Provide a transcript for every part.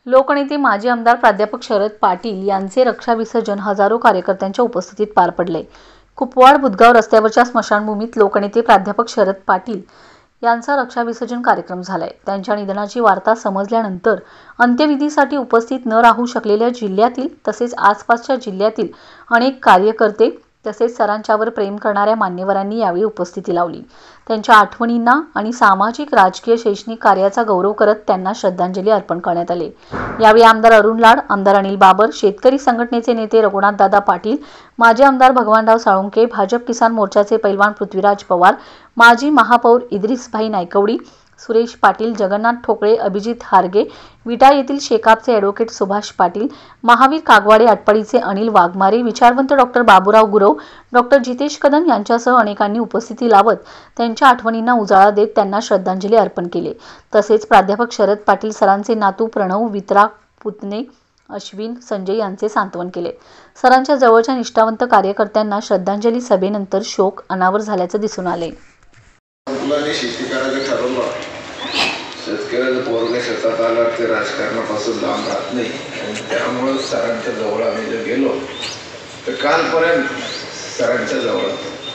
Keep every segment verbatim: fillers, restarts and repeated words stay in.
लोकनेते माजी आमदार प्राध्यापक शरद पाटील यांचे रक्षाविसर्जन हजारो कार्यकर्त्यांच्या उपस्थितीत पार पडले। कुपवाड बुधगाव रस्त्यावरच्या स्मशानभूमीत लोकनेते प्राध्यापक शरद पाटील यांचा रक्षाविसर्जन कार्यक्रम झालाय। त्यांच्या निधनाची वार्ता समजल्यानंतर अंत्यविधीसाठी उपस्थित न राहू शकलेल्या जिल्ह्यातील तसेच आसपासच्या जिल्ह्यातील अनेक कार्यकर्ते तसेच सरांच्यावर प्रेम करणाऱ्या मान्यवरांनी यावेळी उपस्थिती लावली। त्यांच्या आठवणींना आणि सामाजिक राजकीय शैक्षणिक कार्याचा गौरव करत त्यांना श्रद्धांजली अर्पण करण्यात आली। यावेळी आमदार अरुण लाड, आमदार अनिल बाबर, शेतकरी संघटनेचे नेते रघुनाथदादा पाटील, माजी आमदार भगवानराव साळुंखे, भाजप किसान मोर्चाचे पैलवान पृथ्वीराज पवार, माजी महापौर इद्रिसभाई नायकवडी, सुरेश पाटील, जगन्नाथ ठोकळे, अभिजित हारगे, विटा येथील शेकापचे ॲडव्होकेट सुभाष पाटील, महावीर कागवाडे आटपाडीचे अनिल वाघमारे, विचारवंत डॉक्टर बाबूराव गुरव, डॉक्टर जितेश कदम यांच्यासह अनेकांनी उपस्थिती लावत त्यांच्या आठवणींना उजाळा देत त्यांना श्रद्धांजली अर्पण केली। तसेच प्राध्यापक शरद पाटील सरांचे नातू प्रणव, वितरा, पुतणे अश्विन, संजय यांचे सांत्वन केले। सरांच्या जवळच्या निष्ठावंत कार्यकर्त्यांना श्रद्धांजली सभेनंतर शोक अनावर झाल्याचे दिसून आले। मुलांनी शेती करायचं ठरवलं, शेतकऱ्याचं पोरग शेतात आलं ते राजकारणापासून लांब राहत नाही आणि त्यामुळे सरांच्या जवळ आम्ही जर गेलो तर कालपर्यंत सरांच्या जवळ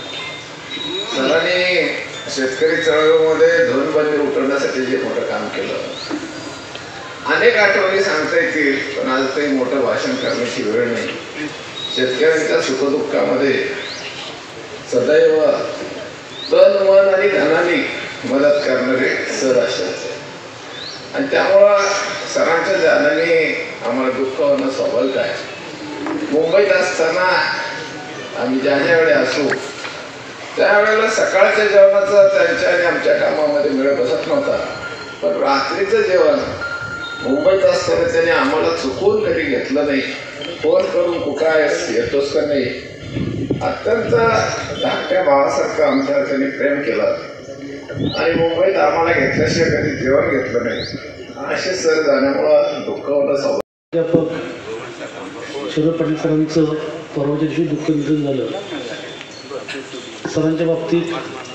सरांनी शेतकरी चळवळीमध्ये धोरणबंदी उठवण्यासाठी जे मोठं काम केलं, अनेक आठवणी सांगता येतील पण आज काही मोठं भाषण करण्याची वेळ नाही। शेतकऱ्यांच्या सुखदुःखामध्ये सदैव तन मन आणि धनाने मदत करणारे सर अशाच आणि त्यामुळं सरांच्या जाण्याने आम्हाला दुःख होणं स्वाभाविक आहे। मुंबईत असताना आम्ही ज्या ज्या वेळी असू त्यावेळेला सकाळच्या जेवणाचा त्यांच्या आणि आमच्या कामामध्ये मेळ बसत नव्हता, पण रात्रीचं जेवण मुंबईत असताना त्याने आम्हाला चुकून कधी घेतलं नाही। फोन करून कुठं आहेस, येतोस का नाही, अत्यंत धाकट्या भावासारखं आमच्यावर त्यांनी प्रेम केलं आणि मुंबईत आम्हाला घेतल्याशिवाय कधी जेवण घेतलं नाही। असे सर जाण्यामुळं दुःख होणं स्वाभाविक। प्राध्यापक शरद पाटील सरांचं परवाच्या दिवशी दुःख निधन झालं। सरांच्या बाबतीत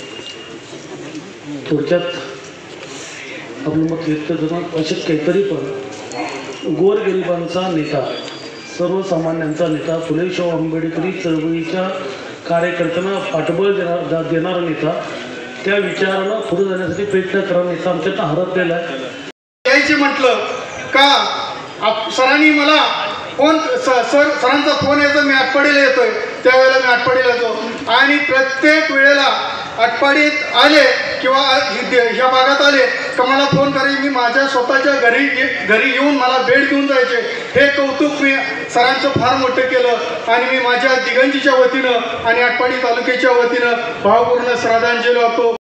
थोडक्यात आपलं मत व्यक्त करणं अशक्य आहे, तरी पण गोरगरिबांचा नेता, सर्वसामान्यांचा नेता, फुले शाहू आंबेडकरी चळवळीच्या कार्यकर्त्यांना पाठबळ देणार देणारा नेता, त्या विचाराला पुढे जाण्यासाठी प्रयत्न करणारा नेता आमच्यात हरपलेला आहे। यायचे म्हटलं का सरांनी मला फोन सर सरांचा फोन यायचा, मी आटपाडीला येतोय त्यावेळेला मी आटपाडीला येतो आणि प्रत्येक वेळेला आटपाडीत आले किंवा ह्या भागात आले का मला फोन करायचे, मी माझ्या स्वतःच्या घरी घरी येऊन मला भेट देऊन जायचे। हे कौतुक मी सरांचं फार मोठं केलं आणि मी माझ्या दिगंजीच्या वतीनं आणि आटपाडी तालुक्याच्या वतीनं भावपूर्ण श्रद्धांजली वाहतो।